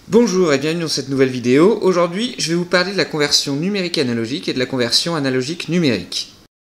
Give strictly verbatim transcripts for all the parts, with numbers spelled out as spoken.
Bonjour et bienvenue dans cette nouvelle vidéo. Aujourd'hui, je vais vous parler de la conversion numérique analogique et de la conversion analogique numérique.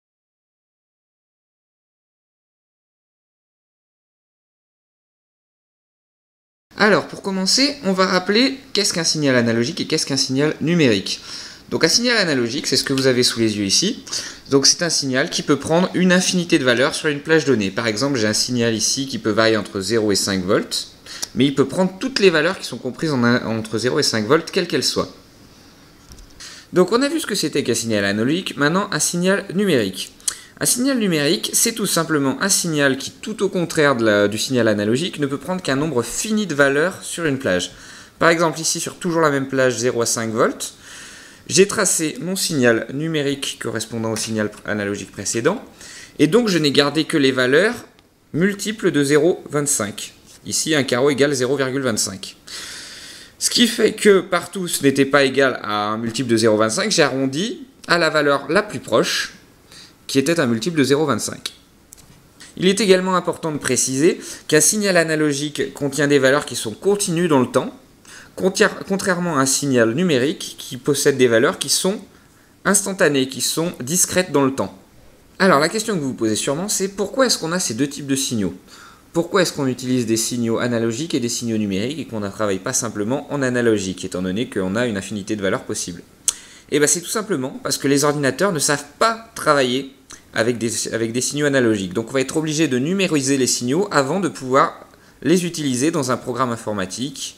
Alors, pour commencer, on va rappeler qu'est-ce qu'un signal analogique et qu'est-ce qu'un signal numérique. Donc un signal analogique, c'est ce que vous avez sous les yeux ici. Donc c'est un signal qui peut prendre une infinité de valeurs sur une plage donnée. Par exemple, j'ai un signal ici qui peut varier entre zéro et cinq volts. Mais il peut prendre toutes les valeurs qui sont comprises en un, entre zéro et cinq volts, quelles qu'elles soient. Donc on a vu ce que c'était qu'un signal analogique, maintenant un signal numérique. Un signal numérique, c'est tout simplement un signal qui, tout au contraire de la, du signal analogique, ne peut prendre qu'un nombre fini de valeurs sur une plage. Par exemple, ici, sur toujours la même plage, zéro à cinq volts, j'ai tracé mon signal numérique correspondant au signal analogique précédent, et donc je n'ai gardé que les valeurs multiples de zéro virgule vingt-cinq. Ici, un carreau égale zéro virgule vingt-cinq. Ce qui fait que partout ce n'était pas égal à un multiple de zéro virgule vingt-cinq, j'ai arrondi à la valeur la plus proche, qui était un multiple de zéro virgule vingt-cinq. Il est également important de préciser qu'un signal analogique contient des valeurs qui sont continues dans le temps, contrairement à un signal numérique qui possède des valeurs qui sont instantanées, qui sont discrètes dans le temps. Alors la question que vous vous posez sûrement, c'est pourquoi est-ce qu'on a ces deux types de signaux ? Pourquoi est-ce qu'on utilise des signaux analogiques et des signaux numériques et qu'on ne travaille pas simplement en analogique, étant donné qu'on a une infinité de valeurs possibles? Et bien c'est tout simplement parce que les ordinateurs ne savent pas travailler avec des, avec des signaux analogiques. Donc on va être obligé de numériser les signaux avant de pouvoir les utiliser dans un programme informatique.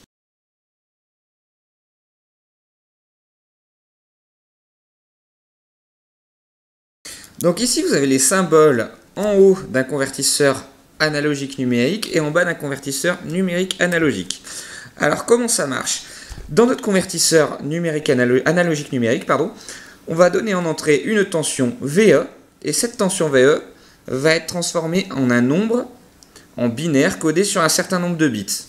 Donc ici vous avez les symboles en haut d'un convertisseur analogique numérique et en bas d'un convertisseur numérique analogique. Alors comment ça marche? Dans notre convertisseur numérique analo analogique numérique, pardon, on va donner en entrée une tension V E et cette tension V E va être transformée en un nombre en binaire codé sur un certain nombre de bits.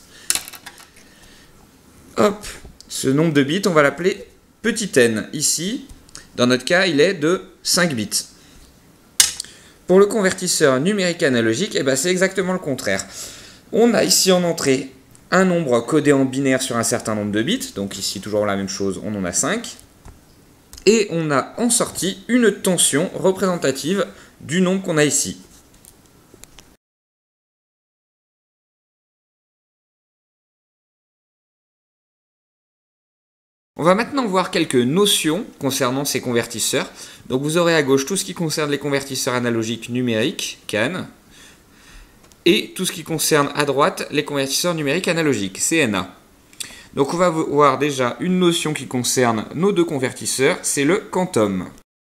Hop, ce nombre de bits, on va l'appeler petit n. Ici, dans notre cas, il est de cinq bits. Pour le convertisseur numérique analogique, eh ben c'est exactement le contraire. On a ici en entrée un nombre codé en binaire sur un certain nombre de bits, donc ici toujours la même chose, on en a cinq. Et on a en sortie une tension représentative du nombre qu'on a ici. On va maintenant voir quelques notions concernant ces convertisseurs. Donc vous aurez à gauche tout ce qui concerne les convertisseurs analogiques numériques, C A N, et tout ce qui concerne à droite les convertisseurs numériques analogiques, C N A. Donc on va voir déjà une notion qui concerne nos deux convertisseurs, c'est le quantum.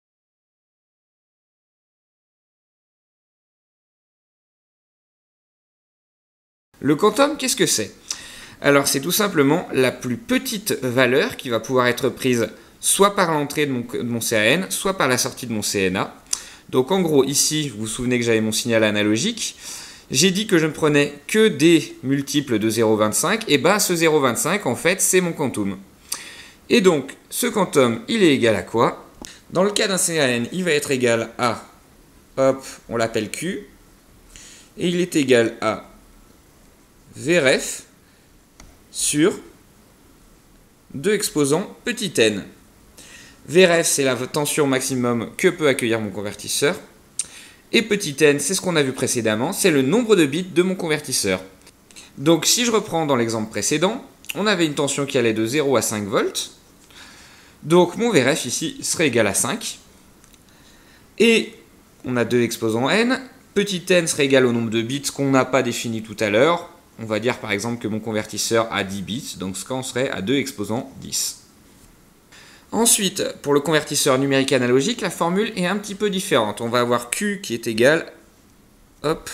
Le quantum, qu'est-ce que c'est ? Alors c'est tout simplement la plus petite valeur qui va pouvoir être prise soit par l'entrée de mon, de mon C A N, soit par la sortie de mon C N A. Donc en gros ici, vous vous souvenez que j'avais mon signal analogique, j'ai dit que je ne prenais que des multiples de zéro virgule vingt-cinq, et bien ce zéro virgule vingt-cinq en fait c'est mon quantum. Et donc ce quantum il est égal à quoi? Dans le cas d'un C A N, il va être égal à, hop, on l'appelle Q, et il est égal à Vref sur deux exposants petit n. Vref, c'est la tension maximum que peut accueillir mon convertisseur. Et petit n, c'est ce qu'on a vu précédemment, c'est le nombre de bits de mon convertisseur. Donc si je reprends dans l'exemple précédent, on avait une tension qui allait de zéro à cinq volts. Donc mon Vref ici serait égal à cinq. Et on a deux exposants n. Petit n serait égal au nombre de bits qu'on n'a pas défini tout à l'heure. On va dire par exemple que mon convertisseur a dix bits, donc ce qu'on serait à deux exposants dix. Ensuite, pour le convertisseur numérique analogique, la formule est un petit peu différente. On va avoir Q qui est égal hop,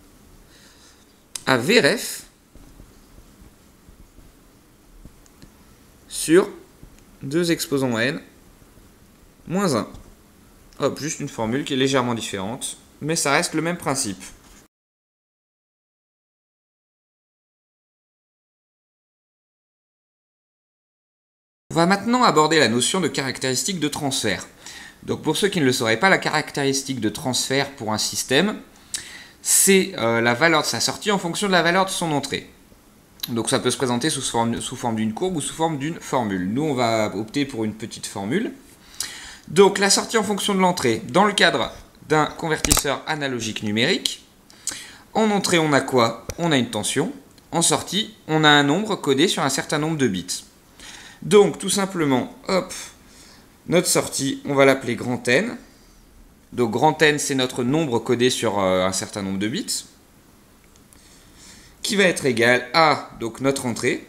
à Vref sur deux exposants n moins un. Hop, juste une formule qui est légèrement différente, mais ça reste le même principe. On va maintenant aborder la notion de caractéristique de transfert. Donc pour ceux qui ne le sauraient pas, la caractéristique de transfert pour un système, c'est euh, la valeur de sa sortie en fonction de la valeur de son entrée. Donc ça peut se présenter sous forme, sous forme d'une courbe ou sous forme d'une formule. Nous, on va opter pour une petite formule. Donc la sortie en fonction de l'entrée, dans le cadre d'un convertisseur analogique numérique. En entrée, on a quoi? On a une tension. En sortie, on a un nombre codé sur un certain nombre de bits. Donc tout simplement, hop, notre sortie, on va l'appeler grand N. Donc grand N, c'est notre nombre codé sur euh, un certain nombre de bits, qui va être égal à donc notre entrée,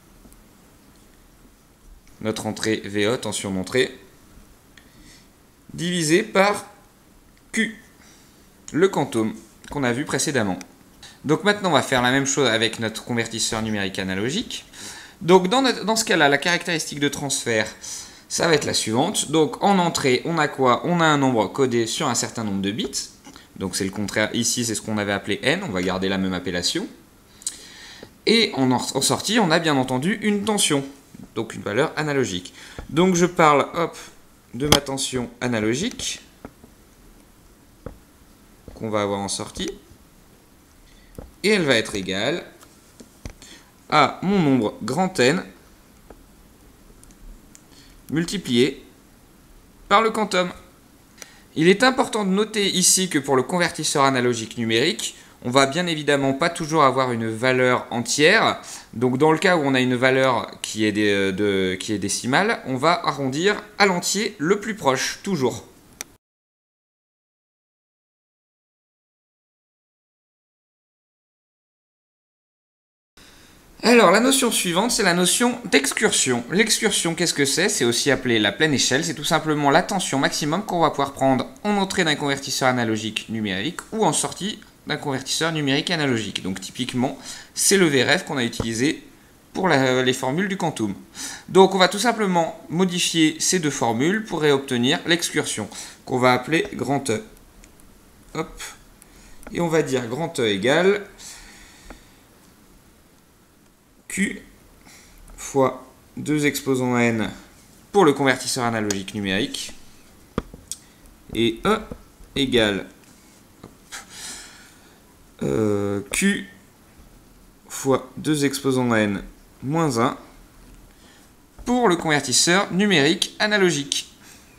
notre entrée V O, tension d'entrée, divisé par Q, le quantum qu'on a vu précédemment. Donc maintenant, on va faire la même chose avec notre convertisseur numérique analogique. Donc dans, notre, dans ce cas-là, la caractéristique de transfert, ça va être la suivante. Donc en entrée, on a quoi? On a un nombre codé sur un certain nombre de bits. Donc c'est le contraire. Ici, c'est ce qu'on avait appelé N. On va garder la même appellation. Et en, en sortie, on a bien entendu une tension, donc une valeur analogique. Donc je parle, hop, de ma tension analogique, qu'on va avoir en sortie, et elle va être égale à mon nombre grand N, multiplié par le quantum. Il est important de noter ici que pour le convertisseur analogique numérique, on va bien évidemment pas toujours avoir une valeur entière. Donc dans le cas où on a une valeur qui est, des, de, qui est décimale, on va arrondir à l'entier le plus proche, toujours. Alors la notion suivante, c'est la notion d'excursion. L'excursion, qu'est-ce que c'est? C'est aussi appelé la pleine échelle. C'est tout simplement la tension maximum qu'on va pouvoir prendre en entrée d'un convertisseur analogique numérique ou en sortie d'un convertisseur numérique analogique. Donc typiquement, c'est le V R F qu'on a utilisé pour la, les formules du quantum. Donc on va tout simplement modifier ces deux formules pour obtenir l'excursion, qu'on va appeler grand E. Hop. Et on va dire grand E égale Q fois deux exposants N pour le convertisseur analogique numérique, et E égale Euh, Q fois deux exposants N moins un pour le convertisseur numérique analogique.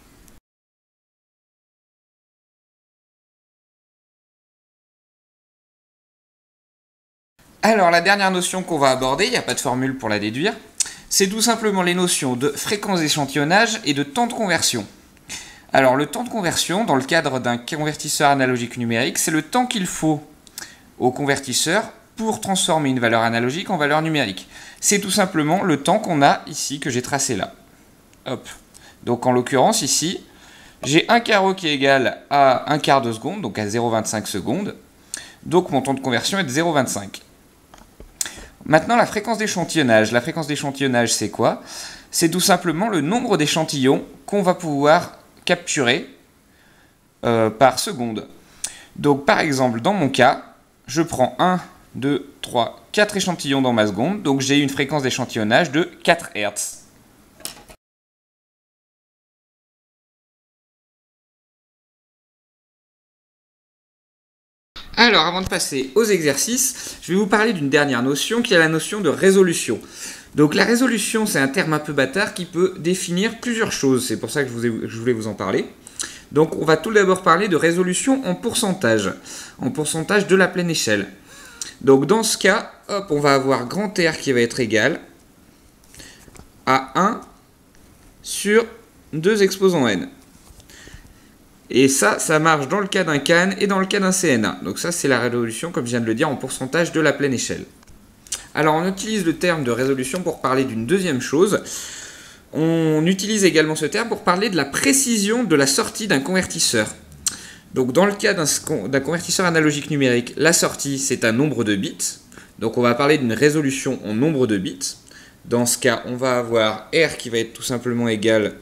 Alors la dernière notion qu'on va aborder, il n'y a pas de formule pour la déduire, c'est tout simplement les notions de fréquence d'échantillonnage et de temps de conversion. Alors le temps de conversion, dans le cadre d'un convertisseur analogique numérique, c'est le temps qu'il faut au convertisseur pour transformer une valeur analogique en valeur numérique. C'est tout simplement le temps qu'on a ici, que j'ai tracé là. Hop. Donc en l'occurrence ici, j'ai un carreau qui est égal à un quart de seconde, donc à zéro virgule vingt-cinq secondes. Donc mon temps de conversion est de zéro virgule vingt-cinq. Maintenant la fréquence d'échantillonnage. La fréquence d'échantillonnage c'est quoi? C'est tout simplement le nombre d'échantillons qu'on va pouvoir capturer euh, par seconde. Donc par exemple dans mon cas, je prends un, deux, trois, quatre échantillons dans ma seconde, donc j'ai une fréquence d'échantillonnage de quatre hertz. Alors, avant de passer aux exercices, je vais vous parler d'une dernière notion qui est la notion de résolution. Donc la résolution, c'est un terme un peu bâtard qui peut définir plusieurs choses, c'est pour ça que je, vous ai, je voulais vous en parler. Donc on va tout d'abord parler de résolution en pourcentage, en pourcentage de la pleine échelle. Donc dans ce cas, hop, on va avoir grand R qui va être égal à un sur deux exposants N. Et ça, ça marche dans le cas d'un C A N et dans le cas d'un C N A. Donc ça, c'est la résolution, comme je viens de le dire, en pourcentage de la pleine échelle. Alors on utilise le terme de résolution pour parler d'une deuxième chose. On utilise également ce terme pour parler de la précision de la sortie d'un convertisseur. Donc dans le cas d'un convertisseur analogique numérique, la sortie c'est un nombre de bits. Donc on va parler d'une résolution en nombre de bits. Dans ce cas, on va avoir R qui va être tout simplement égal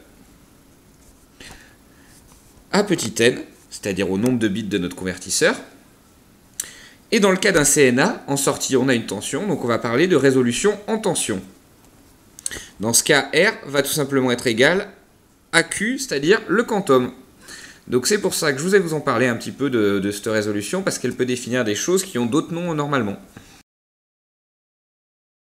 à petit n, c'est-à-dire au nombre de bits de notre convertisseur. Et dans le cas d'un C N A, en sortie on a une tension, donc on va parler de résolution en tension. Dans ce cas, R va tout simplement être égal à Q, c'est-à-dire le quantum. Donc c'est pour ça que je vous ai vous en parler un petit peu de, de cette résolution, parce qu'elle peut définir des choses qui ont d'autres noms normalement.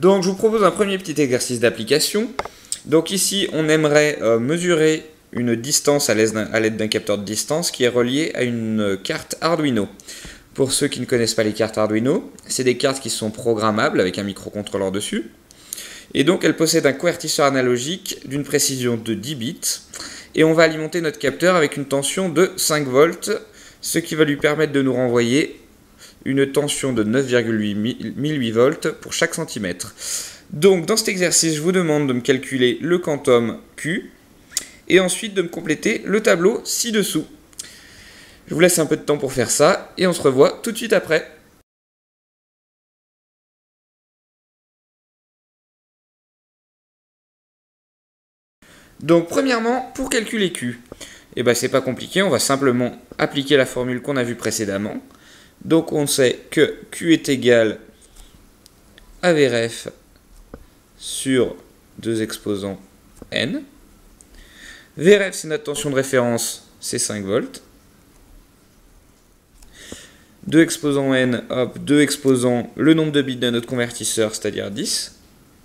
Donc je vous propose un premier petit exercice d'application. Donc ici on aimerait euh, mesurer une distance à l'aide d'un capteur de distance qui est relié à une carte Arduino. Pour ceux qui ne connaissent pas les cartes Arduino, c'est des cartes qui sont programmables avec un microcontrôleur dessus. Et donc elles possèdent un convertisseur analogique d'une précision de dix bits. Et on va alimenter notre capteur avec une tension de cinq volts, ce qui va lui permettre de nous renvoyer une tension de neuf virgule mille huit volts pour chaque centimètre. Donc dans cet exercice, je vous demande de me calculer le quantum Q et ensuite de me compléter le tableau ci-dessous. Je vous laisse un peu de temps pour faire ça et on se revoit tout de suite après. Donc premièrement, pour calculer Q, eh ben, c'est pas compliqué, on va simplement appliquer la formule qu'on a vue précédemment. Donc on sait que Q est égal à V R F sur deux exposants N. V R F c'est notre tension de référence, c'est cinq volts. deux exposants N, hop, deux exposants, le nombre de bits de notre convertisseur, c'est-à-dire dix.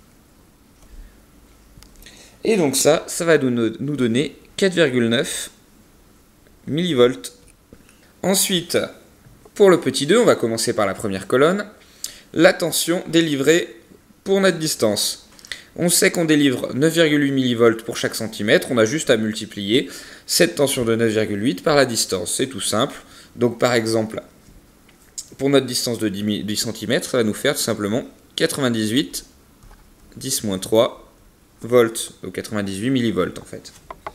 Et donc ça, ça va nous, nous donner quatre virgule neuf millivolts. Ensuite, pour le petit deux, on va commencer par la première colonne. La tension délivrée pour notre distance. On sait qu'on délivre neuf virgule huit millivolts pour chaque centimètre. On a juste à multiplier cette tension de neuf virgule huit par la distance. C'est tout simple. Donc par exemple, pour notre distance de dix centimètres, ça va nous faire tout simplement quatre-vingt-dix-huit, dix moins trois volts, donc quatre-vingt-dix-huit millivolts en fait.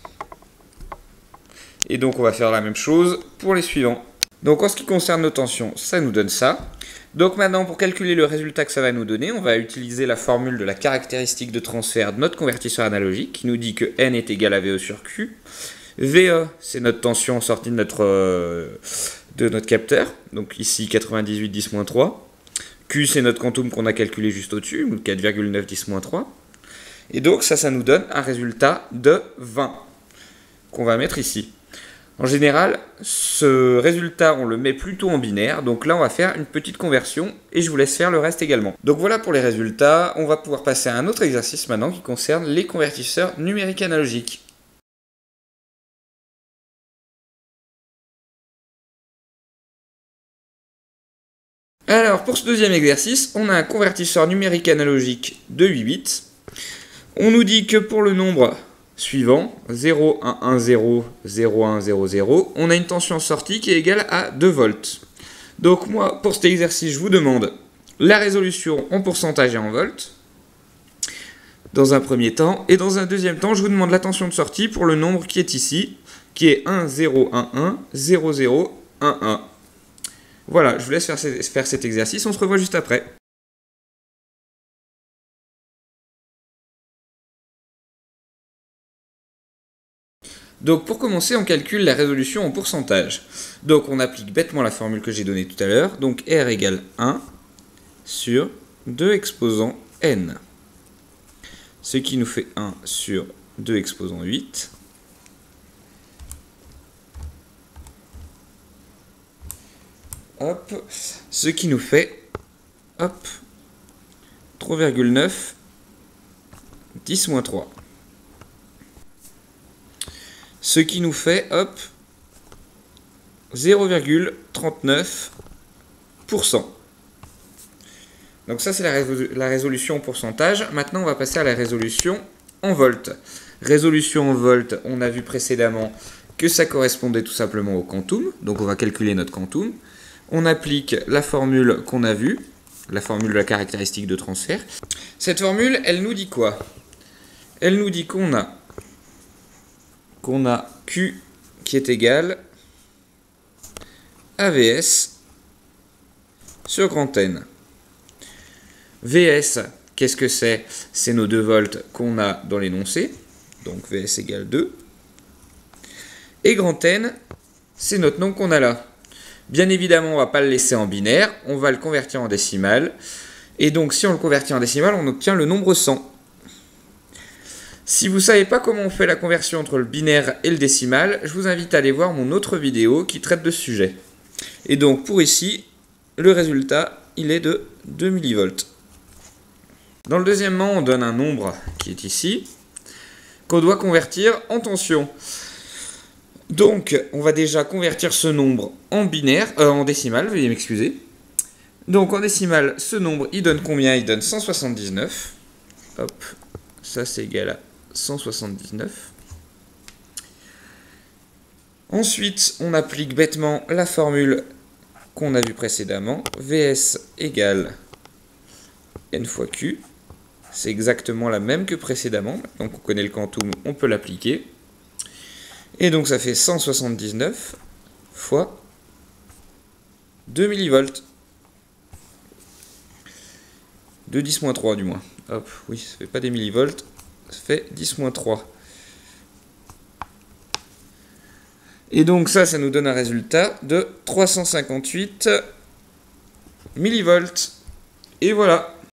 Et donc on va faire la même chose pour les suivants. Donc en ce qui concerne nos tensions, ça nous donne ça. Donc maintenant pour calculer le résultat que ça va nous donner, on va utiliser la formule de la caractéristique de transfert de notre convertisseur analogique qui nous dit que N est égal à V E sur Q. V E c'est notre tension sortie de notre, euh, de notre capteur, donc ici quatre-vingt-dix-huit, dix moins trois. Q c'est notre quantum qu'on a calculé juste au-dessus, quatre virgule neuf, dix moins trois. Et donc ça, ça nous donne un résultat de vingt qu'on va mettre ici. En général, ce résultat, on le met plutôt en binaire. Donc là, on va faire une petite conversion et je vous laisse faire le reste également. Donc voilà pour les résultats. On va pouvoir passer à un autre exercice maintenant qui concerne les convertisseurs numériques analogiques. Alors, pour ce deuxième exercice, on a un convertisseur numérique analogique de huit bits. On nous dit que pour le nombre suivant, zéro, un, un, zéro, zéro, un, zéro, zéro, on a une tension sortie qui est égale à deux volts. Donc moi, pour cet exercice, je vous demande la résolution en pourcentage et en volts, dans un premier temps, et dans un deuxième temps, je vous demande la tension de sortie pour le nombre qui est ici, qui est un, zéro, un, un, zéro, zéro, un, un. Voilà, je vous laisse faire, faire cet exercice, on se revoit juste après. Donc pour commencer, on calcule la résolution en pourcentage. Donc on applique bêtement la formule que j'ai donnée tout à l'heure. Donc R égale un sur deux exposants N. Ce qui nous fait un sur deux exposants huit. Hop. Ce qui nous fait hop, trois virgule neuf, dix moins trois. Ce qui nous fait, hop, zéro virgule trente-neuf pour cent. Donc ça, c'est la, résolu la résolution en pourcentage. Maintenant, on va passer à la résolution en volts. Résolution en volts, on a vu précédemment que ça correspondait tout simplement au quantum. Donc on va calculer notre quantum. On applique la formule qu'on a vue, la formule de la caractéristique de transfert. Cette formule, elle nous dit quoi? Elle nous dit qu'on a... qu'on a Q qui est égal à V S sur grand N. V S, qu'est-ce que c'est? C'est nos deux volts qu'on a dans l'énoncé, donc V S égale deux. Et grand N, c'est notre nombre qu'on a là. Bien évidemment, on ne va pas le laisser en binaire, on va le convertir en décimal. Et donc, si on le convertit en décimal, on obtient le nombre cent. Si vous ne savez pas comment on fait la conversion entre le binaire et le décimal, je vous invite à aller voir mon autre vidéo qui traite de ce sujet. Et donc pour ici, le résultat, il est de deux millivolts. Dans le deuxièmement, on donne un nombre qui est ici, qu'on doit convertir en tension. Donc, on va déjà convertir ce nombre en binaire, euh, en décimal, veuillez m'excuser. Donc, en décimal, ce nombre, il donne combien? Il donne cent soixante-dix-neuf. Hop, ça c'est égal à cent soixante-dix-neuf. Ensuite, on applique bêtement la formule qu'on a vue précédemment. V S égale N fois Q. C'est exactement la même que précédemment. Donc, on connaît le quantum, on peut l'appliquer. Et donc ça fait cent soixante-dix-neuf fois deux millivolts. De dix moins trois du moins. Hop, oui, ça fait pas des millivolts, ça fait dix moins trois. Et donc ça, ça nous donne un résultat de trois cent cinquante-huit millivolts. Et voilà.